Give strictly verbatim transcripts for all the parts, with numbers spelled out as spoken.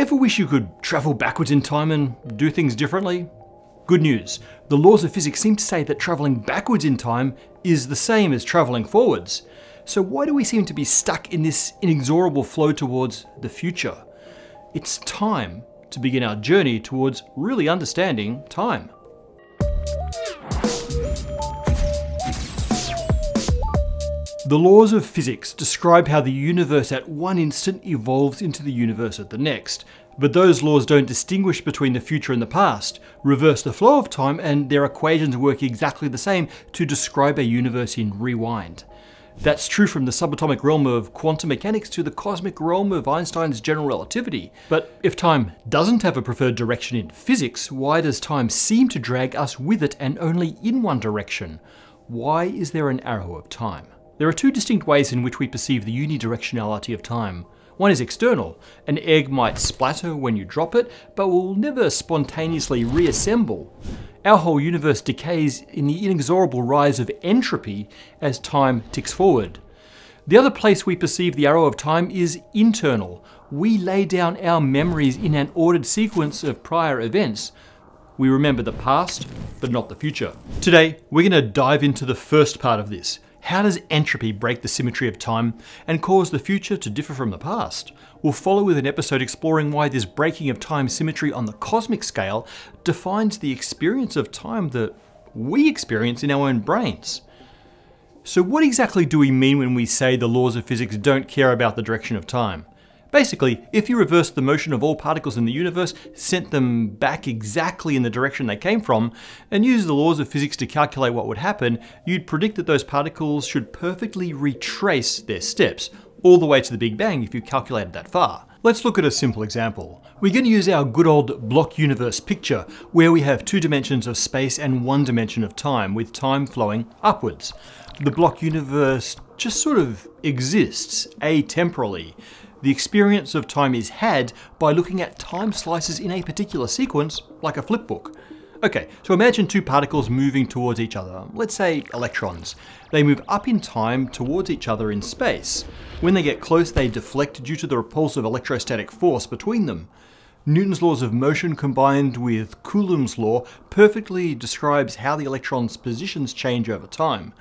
Ever wish you could travel backwards in time and do things differently? Good news, the laws of physics seem to say that travelling backwards in time is the same as travelling forwards. So why do we seem to be stuck in this inexorable flow towards the future? It's time to begin our journey towards really understanding time. The laws of physics describe how the universe at one instant evolves into the universe at the next, but those laws don't distinguish between the future and the past, reverse the flow of time, and their equations work exactly the same to describe a universe in rewind. That's true from the subatomic realm of quantum mechanics to the cosmic realm of Einstein's general relativity. But if time doesn't have a preferred direction in physics, why does time seem to drag us with it and only in one direction? Why is there an arrow of time? There are two distinct ways in which we perceive the unidirectionality of time. One is external. An egg might splatter when you drop it, but will never spontaneously reassemble. Our whole universe decays in the inexorable rise of entropy as time ticks forward. The other place we perceive the arrow of time is internal. We lay down our memories in an ordered sequence of prior events. We remember the past, but not the future. Today, we're going to dive into the first part of this. How does entropy break the symmetry of time and cause the future to differ from the past? We'll follow with an episode exploring why this breaking of time symmetry on the cosmic scale defines the experience of time that we experience in our own brains. So what exactly do we mean when we say the laws of physics don't care about the direction of time? Basically, if you reversed the motion of all particles in the universe, sent them back exactly in the direction they came from, and used the laws of physics to calculate what would happen, you'd predict that those particles should perfectly retrace their steps, all the way to the Big Bang if you calculated that far. Let's look at a simple example. We're going to use our good old block universe picture, where we have two dimensions of space and one dimension of time, with time flowing upwards. The block universe just sort of exists atemporally. The experience of time is had by looking at time slices in a particular sequence, like a flipbook. Okay, so imagine two particles moving towards each other, let's say electrons. They move up in time towards each other in space. When they get close, they deflect due to the repulsive electrostatic force between them. Newton's laws of motion combined with Coulomb's law perfectly describes how the electron's positions change over time.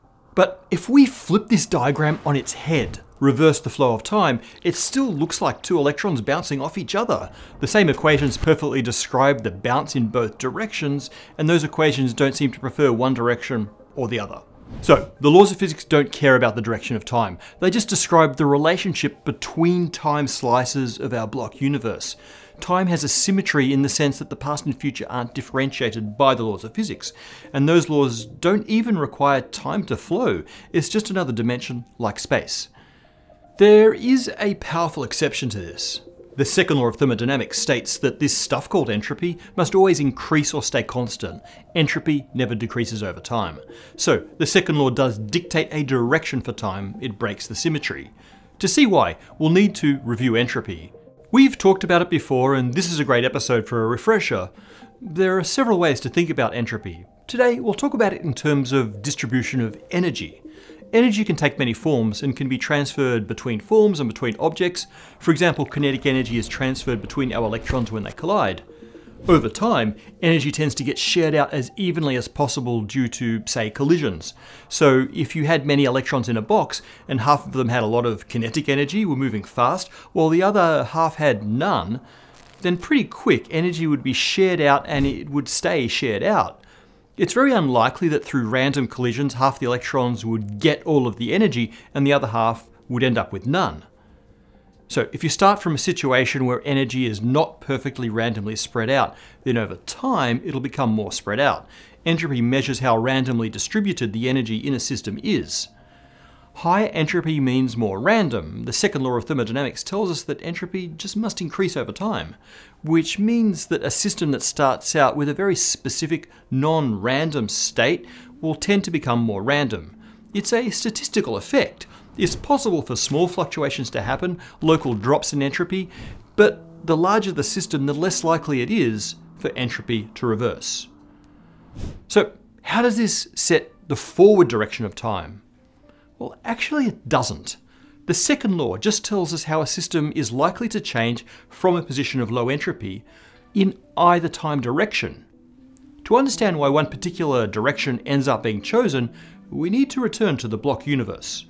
But if we flip this diagram on its head, reverse the flow of time, it still looks like two electrons bouncing off each other. The same equations perfectly describe the bounce in both directions, and those equations don't seem to prefer one direction or the other. So, the laws of physics don't care about the direction of time. They just describe the relationship between time slices of our block universe. Time has a symmetry in the sense that the past and future aren't differentiated by the laws of physics, and those laws don't even require time to flow. It's just another dimension like space. There is a powerful exception to this. The second law of thermodynamics states that this stuff called entropy must always increase or stay constant. Entropy never decreases over time. So the second law does dictate a direction for time. It breaks the symmetry. To see why, we'll need to review entropy. We've talked about it before, and this is a great episode for a refresher. There are several ways to think about entropy. Today, we'll talk about it in terms of distribution of energy. Energy can take many forms and can be transferred between forms and between objects. For example, kinetic energy is transferred between our electrons when they collide. Over time, energy tends to get shared out as evenly as possible due to, say, collisions. So if you had many electrons in a box and half of them had a lot of kinetic energy, were moving fast, while the other half had none, then pretty quick energy would be shared out and it would stay shared out. It's very unlikely that through random collisions half the electrons would get all of the energy and the other half would end up with none. So if you start from a situation where energy is not perfectly randomly spread out, then over time it'll become more spread out. Entropy measures how randomly distributed the energy in a system is. Higher entropy means more random. The second law of thermodynamics tells us that entropy just must increase over time, which means that a system that starts out with a very specific non-random state will tend to become more random. It's a statistical effect. It's possible for small fluctuations to happen, local drops in entropy, but the larger the system, the less likely it is for entropy to reverse. So, how does this set the forward direction of time? Well, actually it doesn't. The second law just tells us how a system is likely to change from a position of low entropy in either time direction. To understand why one particular direction ends up being chosen, we need to return to the block universe.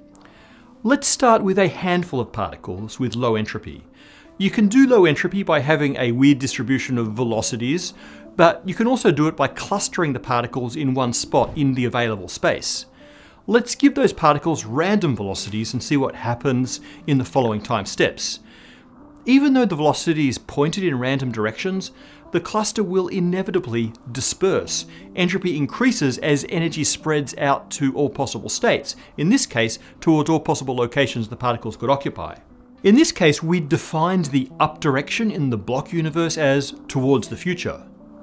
Let's start with a handful of particles with low entropy. You can do low entropy by having a weird distribution of velocities, but you can also do it by clustering the particles in one spot in the available space. Let's give those particles random velocities and see what happens in the following time steps. Even though the velocity is pointed in random directions, the cluster will inevitably disperse. Entropy increases as energy spreads out to all possible states, in this case towards all possible locations the particles could occupy. In this case, we defined the up direction in the block universe as towards the future.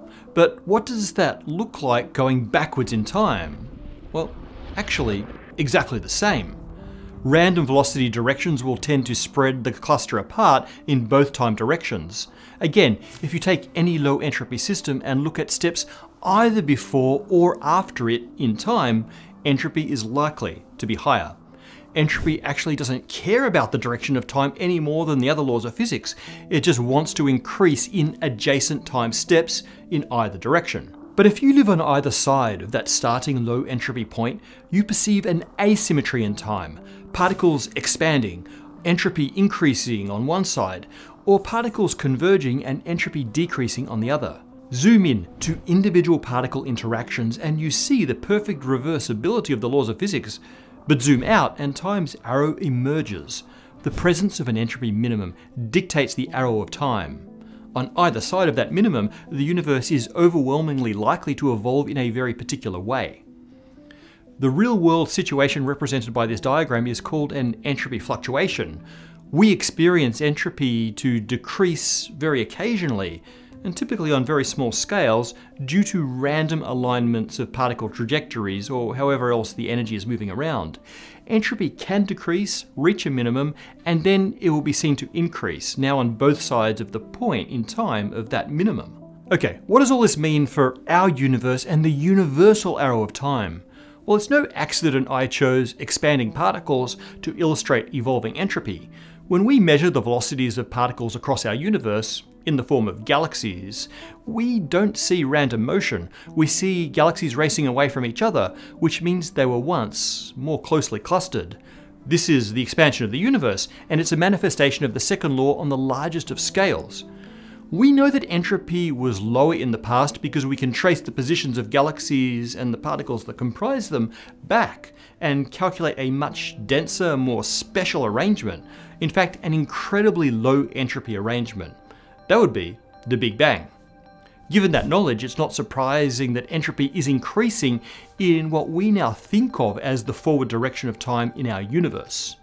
But what does that look like going backwards in time? Well, actually, exactly the same. Random velocity directions will tend to spread the cluster apart in both time directions. Again, if you take any low entropy system and look at steps either before or after it in time, entropy is likely to be higher. Entropy actually doesn't care about the direction of time any more than the other laws of physics. It just wants to increase in adjacent time steps in either direction. But if you live on either side of that starting low entropy point, you perceive an asymmetry in time. Particles expanding, entropy increasing on one side, or particles converging and entropy decreasing on the other. Zoom in to individual particle interactions and you see the perfect reversibility of the laws of physics. But zoom out and time's arrow emerges. The presence of an entropy minimum dictates the arrow of time. On either side of that minimum, the universe is overwhelmingly likely to evolve in a very particular way. The real-world situation represented by this diagram is called an entropy fluctuation. We experience entropy to decrease very occasionally, and typically on very small scales, due to random alignments of particle trajectories or however else the energy is moving around. Entropy can decrease, reach a minimum, and then it will be seen to increase, now on both sides of the point in time of that minimum. Okay, what does all this mean for our universe and the universal arrow of time? Well, it's no accident I chose expanding particles to illustrate evolving entropy. When we measure the velocities of particles across our universe, in the form of galaxies, we don't see random motion. We see galaxies racing away from each other, which means they were once more closely clustered. This is the expansion of the universe, and it's a manifestation of the second law on the largest of scales. We know that entropy was lower in the past because we can trace the positions of galaxies and the particles that comprise them back and calculate a much denser, more special arrangement. In fact, an incredibly low entropy arrangement. That would be the Big Bang. Given that knowledge, it's not surprising that entropy is increasing in what we now think of as the forward direction of time in our universe.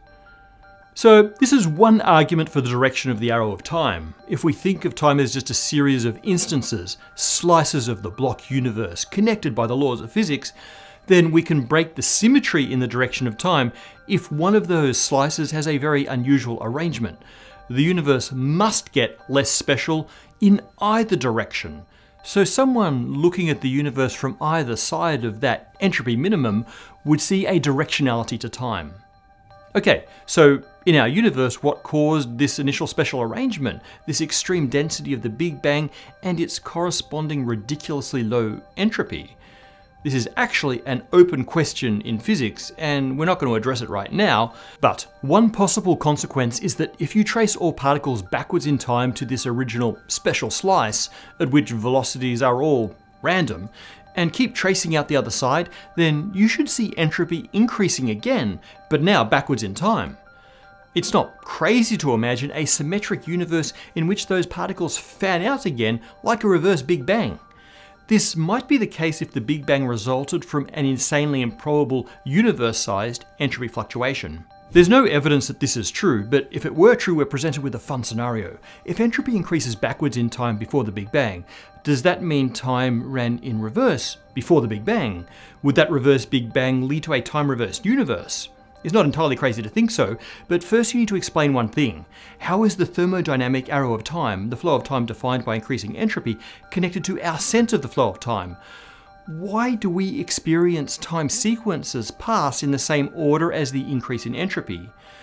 So this is one argument for the direction of the arrow of time. If we think of time as just a series of instances, slices of the block universe connected by the laws of physics, then we can break the symmetry in the direction of time if one of those slices has a very unusual arrangement. The universe must get less special in either direction. So someone looking at the universe from either side of that entropy minimum would see a directionality to time. Okay, so in our universe, what caused this initial special arrangement, this extreme density of the Big Bang and its corresponding ridiculously low entropy? This is actually an open question in physics, and we're not going to address it right now, but one possible consequence is that if you trace all particles backwards in time to this original special slice, at which velocities are all random, and keep tracing out the other side, then you should see entropy increasing again, but now backwards in time. It's not crazy to imagine a symmetric universe in which those particles fan out again like a reverse Big Bang. This might be the case if the Big Bang resulted from an insanely improbable universe-sized entropy fluctuation. There's no evidence that this is true, but if it were true, we're presented with a fun scenario. If entropy increases backwards in time before the Big Bang, does that mean time ran in reverse before the Big Bang? Would that reverse Big Bang lead to a time-reversed universe? It's not entirely crazy to think so, but first you need to explain one thing. How is the thermodynamic arrow of time, the flow of time defined by increasing entropy, connected to our sense of the flow of time? Why do we experience time sequences pass in the same order as the increase in entropy?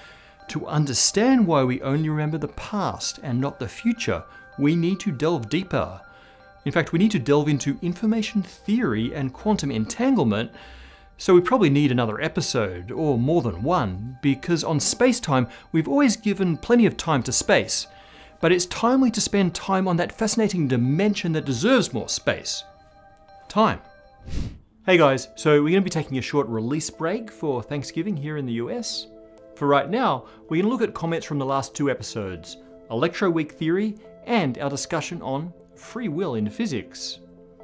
To understand why we only remember the past and not the future, we need to delve deeper. In fact, we need to delve into information theory and quantum entanglement, so we probably need another episode, or more than one, because on space-time we've always given plenty of time to space, but it's timely to spend time on that fascinating dimension that deserves more space. Time. Hey guys, so we're going to be taking a short release break for Thanksgiving here in the U S. For right now, we're going to look at comments from the last two episodes, electroweak theory and our discussion on free will in physics.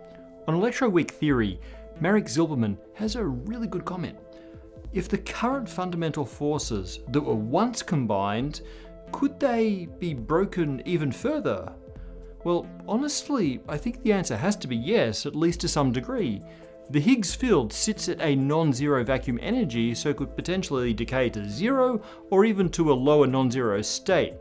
On electroweak theory, Marek Zilberman has a really good comment. If the current fundamental forces that were once combined, could they be broken even further? Well, honestly, I think the answer has to be yes, at least to some degree. The Higgs field sits at a non-zero vacuum energy, so could potentially decay to zero or even to a lower non-zero state.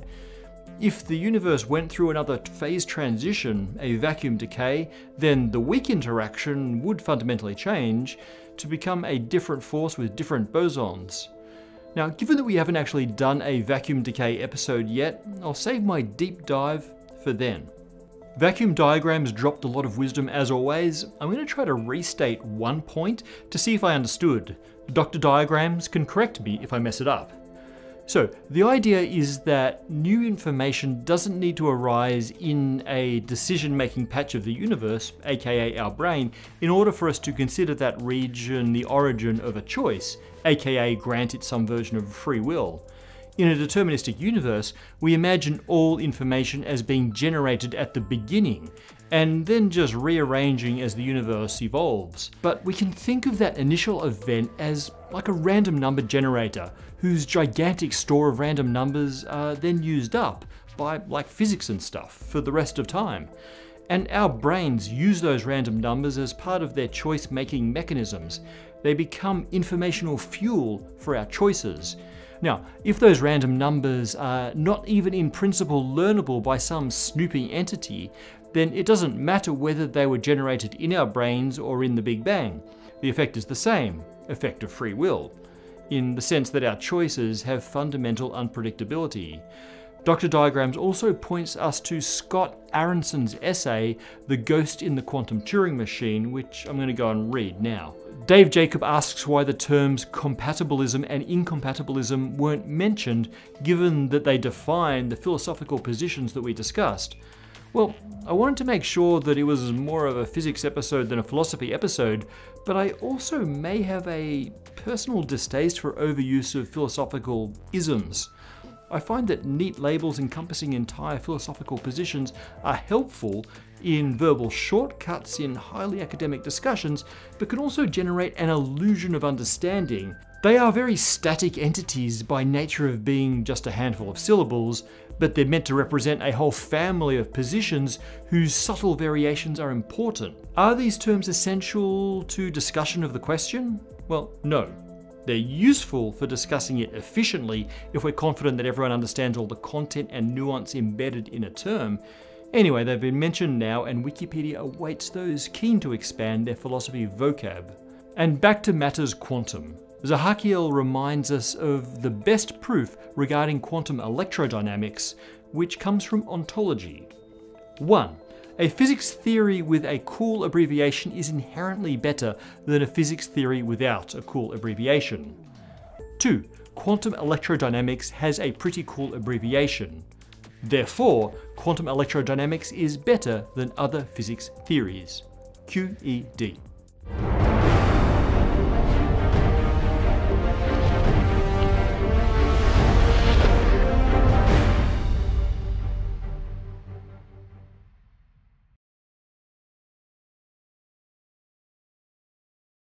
If the universe went through another phase transition, a vacuum decay, then the weak interaction would fundamentally change to become a different force with different bosons. Now, given that we haven't actually done a vacuum decay episode yet, I'll save my deep dive for then. Vacuum diagrams dropped a lot of wisdom as always. I'm going to try to restate one point to see if I understood. Doctor Diagrams can correct me if I mess it up. So, the idea is that new information doesn't need to arise in a decision-making patch of the universe, aka our brain, in order for us to consider that region the origin of a choice, aka grant it some version of free will. In a deterministic universe, we imagine all information as being generated at the beginning, and then just rearranging as the universe evolves. But we can think of that initial event as like a random number generator, whose gigantic store of random numbers are then used up by like physics and stuff for the rest of time. And our brains use those random numbers as part of their choice-making mechanisms. They become informational fuel for our choices. Now, if those random numbers are not even in principle learnable by some snooping entity, then it doesn't matter whether they were generated in our brains or in the Big Bang. The effect is the same, effect of free will, in the sense that our choices have fundamental unpredictability. Doctor Diagrams also points us to Scott Aronson's essay, The Ghost in the Quantum Turing Machine, which I'm going to go and read now. Dave Jacob asks why the terms compatibilism and incompatibilism weren't mentioned, given that they define the philosophical positions that we discussed. Well, I wanted to make sure that it was more of a physics episode than a philosophy episode, but I also may have a personal distaste for overuse of philosophical isms. I find that neat labels encompassing entire philosophical positions are helpful in verbal shortcuts in highly academic discussions, but can also generate an illusion of understanding. They are very static entities by nature of being just a handful of syllables, but they're meant to represent a whole family of positions whose subtle variations are important. Are these terms essential to discussion of the question? Well, no. They're useful for discussing it efficiently if we're confident that everyone understands all the content and nuance embedded in a term. Anyway, they've been mentioned now, and Wikipedia awaits those keen to expand their philosophy vocab. And back to matters quantum. Zahakiel reminds us of the best proof regarding quantum electrodynamics, which comes from ontology. one. A physics theory with a cool abbreviation is inherently better than a physics theory without a cool abbreviation. two. Quantum electrodynamics has a pretty cool abbreviation. Therefore, quantum electrodynamics is better than other physics theories. Q E D.